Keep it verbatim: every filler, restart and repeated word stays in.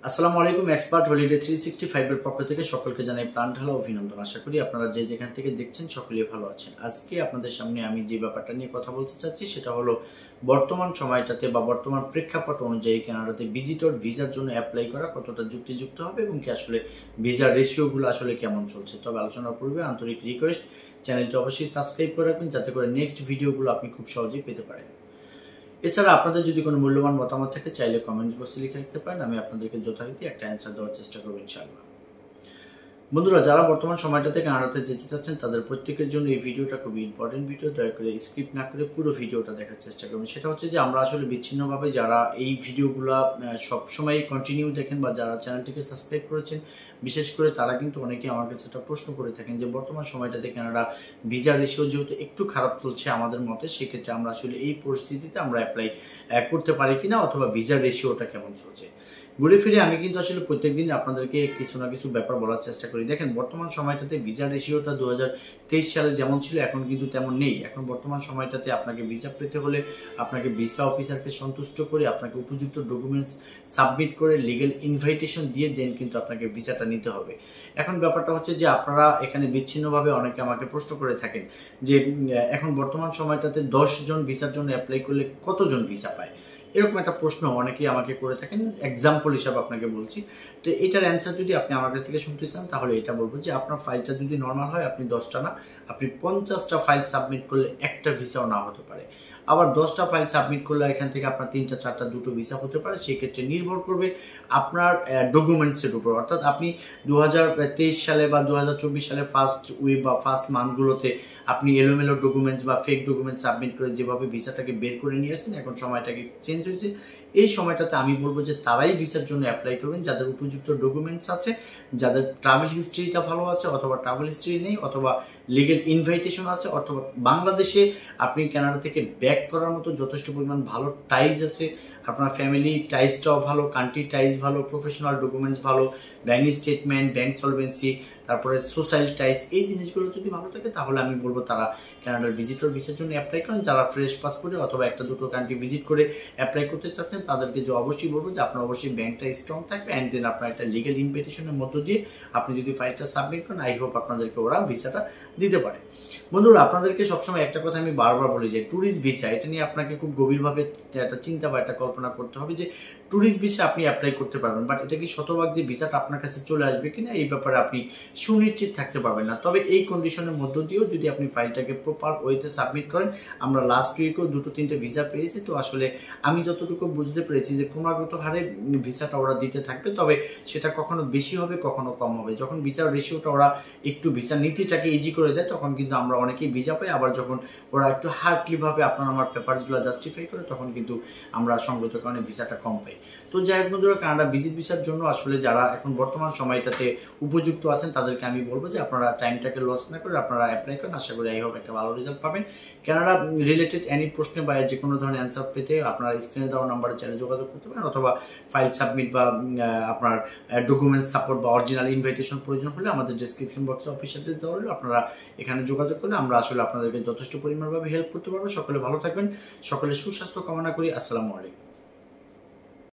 আসসালামু আলাইকুম। Expert holiday three sixty five এর পক্ষ থেকে সকলকে জানাই প্রাণ ঢালা অভিনন্দন। আশা করি আপনারা যে যেখান থেকে দেখছেন সকলেই ভালো আছেন। আজকে আপনাদের সামনে আমি যে ব্যাপারটা নিয়ে কথা বলতে চাচ্ছি সেটা হলো বর্তমান সময়টাতে বা বর্তমান প্রেক্ষাপট অনুযায়ী কানাডাতে ভিজিটর ভিসার জন্য অ্যাপ্লাই করা কতটা যুক্তিযুক্ত হবে এবং কি আসলে ভিসার রেশিওগুলো আসলে কেমন চলছে। তবে আলোচনার পূর্বে আন্তরিক রিকোয়েস্ট, চ্যানেলটি অবশ্যই সাবস্ক্রাইব করে রাখবেন যাতে করে নেক্সট ভিডিওগুলো আপনি খুব সহজেই পেতে পারেন। এছাড়া আপনাদের যদি কোনো মূল্যবান মতামত থাকে চাইলে কমেন্টস বক্সে লিখে রাখতে পারেন, আমি আপনাদেরকে যথারীতি একটা অ্যান্সার দেওয়ার চেষ্টা করব ইনশাআল্লাহ। বন্ধুরা, যারা বর্তমান সময়টাতে কানাডাতে যেতে চাচ্ছেন তাদের প্রত্যেকের জন্য এই ভিডিওটা খুবই ইম্পর্টেন্ট ভিডিও। দয়া করে স্কিপ না করে পুরো ভিডিওটা দেখার চেষ্টা করবেন। সেটা হচ্ছে যে আমরা আসলে বিচ্ছিন্নভাবে যারা এই ভিডিওগুলো সবসময় কন্টিনিউ দেখেন বা যারা চ্যানেলটিকে সাবস্ক্রাইব করেছেন, বিশেষ করে তারা কিন্তু অনেকে আমার কাছে একটা প্রশ্ন করে থাকেন যে বর্তমান সময়টাতে কানাডা ভিসা রেশিও যেহেতু একটু খারাপ চলছে আমাদের মতে, সেক্ষেত্রে আমরা আসলে এই পরিস্থিতিতে আমরা অ্যাপ্লাই করতে পারি কিনা অথবা ভিসা রেশিওটা কেমন চলছে। ঘুরে ফিরে আমি কিন্তু আসলে প্রত্যেকদিন আপনাদেরকে কিছু না কিছু ব্যাপার বলার চেষ্টা করি। দেখেন, বর্তমান সময়টাতে ভিসা রেশিওটা দু হাজার তেইশ সালে যেমন ছিল এখন কিন্তু তেমন নেই। এখন বর্তমান সময়টাতে আপনাকে ভিসা পেতে হলে আপনাকে ভিসা অফিসারকে সন্তুষ্ট করে আপনাকে উপযুক্ত ডকুমেন্টস সাবমিট করে লিগেল ইনভাইটেশন দিয়ে দেন কিন্তু আপনাকে ভিসাটা নিতে হবে। এখন ব্যাপারটা হচ্ছে যে আপনারা এখানে বিচ্ছিন্নভাবে অনেকে আমাকে প্রশ্ন করে থাকেন যে এখন বর্তমান সময়টাতে দশ জন ভিসার জন্য অ্যাপ্লাই করলে কতজন ভিসা পায়, এরকম একটা প্রশ্ন অনেকেই আমাকে করে থাকেন। এক্সাম্পল হিসাবে আপনাকে বলছি, তো এটার অ্যান্সার যদি আপনি আমার কাছ থেকে শুনতে চান তাহলে এটা বলবো যে আপনার ফাইলটা যদি নর্মাল হয় আপনি দশটা না আপনি পঞ্চাশটা ফাইল সাবমিট করলে একটা ভিসাও না হতে পারে। আবার দশটা ফাইল সাবমিট করলে এখান থেকে আপনার তিনটা চারটা দুটো ভিসা হতে পারে। সেক্ষেত্রে নির্ভর করবে আপনার ডকুমেন্টসের উপর। অর্থাৎ আপনি দু হাজার তেইশ সালে বা দু হাজার চব্বিশ সালে ফার্স্ট উইক বা ফার্স্ট মান্থগুলোতে আপনি এলোমেলো ডকুমেন্টস বা ফেক ডকুমেন্টস সাবমিট করে যেভাবে ভিসাটাকে বের করে নিয়ে আসেন, এখন সময়টাকে চেঞ্জ হয়েছে। এই সময়টাতে আমি বলবো যে তারাই ভিসার জন্য অ্যাপ্লাই করবেন যাদের উপযুক্ত ডকুমেন্টস আছে, যাদের ট্রাভেল হিস্ট্রিটা ভালো আছে অথবা ট্রাভেল হিস্ট্রি নেই, অথবা লিগেল ইনভাইটেশন আছে, অথবা বাংলাদেশে আপনি কানাডা থেকে ব্যাক করার মতো যথেষ্ট পরিমাণ ভালো টাইজ আছে, আপনার ফ্যামিলি টাইজটাও ভালো, কান্ট্রি টাইজ ভালো, প্রফেশনাল ডকুমেন্টস ভালো, ব্যাংক স্টেটমেন্ট, ব্যাংক সলভেন্সি, তারপরে সোশ্যাল টাইজ, এই জিনিসগুলো যদি ভালো থাকে তাহলে আমি বলবো তারা কানাডার ভিজিটর ভিসার জন্য অ্যাপ্লাই করেন। যারা ফ্রেশ পাসপোর্টে অথবা একটা দুটো কান্ট্রি ভিজিট করে অ্যাপ্লাই করতে চাচ্ছেন তাদেরকে যে অবশ্যই বলবো যে আপনার অবশ্যই ব্যাংকটা স্ট্রং থাকবে অ্যান্ড দেন আপনার একটা লিগেল ইনভিটেশনের মধ্য দিয়ে আপনি যদি ফাইলটা সাবমিট করেন, আই হোপ আপনাদেরকে ওরা ভিসাটা দিতে পারে। বন্ধুরা, আপনাদেরকে সবসময় একটা কথা আমি বারবার বলি যে ট্যুরিস্ট ভিসা, এটা নিয়ে আপনাকে খুব গভীরভাবে একটা চিন্তা বা একটা কল্পনা করতে হবে যে ট্যুরিস্ট ভিসা আপনি অ্যাপ্লাই করতে পারবেন, বাট এটা কি শতভাগ যে ভিসাটা আপনার কাছে চলে আসবে কিনা এই ব্যাপারে আপনি সুনিশ্চিত থাকতে পারবেন না। তবে এই কন্ডিশনের মধ্য দিয়েও যদি আপনি ফাইলটাকে প্রপার ওয়েতে সাবমিট করেন, আমরা লাস্ট উইকেও দুটো তিনটে ভিসা পেয়েছি, তো আসলে আমি যতটুকু বুঝতে পেরেছি যে ক্রমাগত হারে ভিসাটা ওরা দিতে থাকবে, তবে সেটা কখনো বেশি হবে কখনো কম হবে। যখন ভিসার রেশিওটা ওরা একটু ভিসা নীতিটাকে ইজি করে দেয় তখন কিন্তু আমরা অনেকেই ভিসা পাই, আবার যখন ওরা একটু হার্ডলি ভাবে আপনার আমার পেপারসগুলো জাস্টিফাই করে তখন কিন্তু আমরা সঙ্গত কারণে ভিসাটা কম পাই। তো যাই হোক বন্ধুরা, কানাডা ভিজিট ভিসার জন্য আসলে যারা এখন বর্তমান সময়টাতে উপযুক্ত আছেন তাদেরকে আমি বলবো যে আপনারা টাইমটাকে লস না করে আপনারা অ্যাপ্লাই করেন। আশা করি আই হোপ একটা ভালো রেজাল্ট পাবেন। কানাডা রিলেটেড এনি প্রশ্নে বা যে কোনো ধরনের অ্যান্সার পেতে আপনারা স্ক্রিনে দেওয়া নাম্বারে চ্যানেলে যোগাযোগ করতে পারেন, অথবা ফাইল সাবমিট বা আপনার ডকুমেন্টস সাপোর্ট বা অরিজিনাল ইনভাইটেশন প্রয়োজন হলে আমাদের ডেসক্রিপশন বক্সে অফিস অ্যাড্রেস দেওয়া হলো, আপনারা এখানে যোগাযোগ করলে আমরা আসলে আপনাদেরকে যথেষ্ট পরিমাণভাবে হেল্প করতে পারবো। সকলে ভালো থাকবেন, সকলে সুস্বাস্থ্য কামনা করি। আসসালামু আলাইকুম।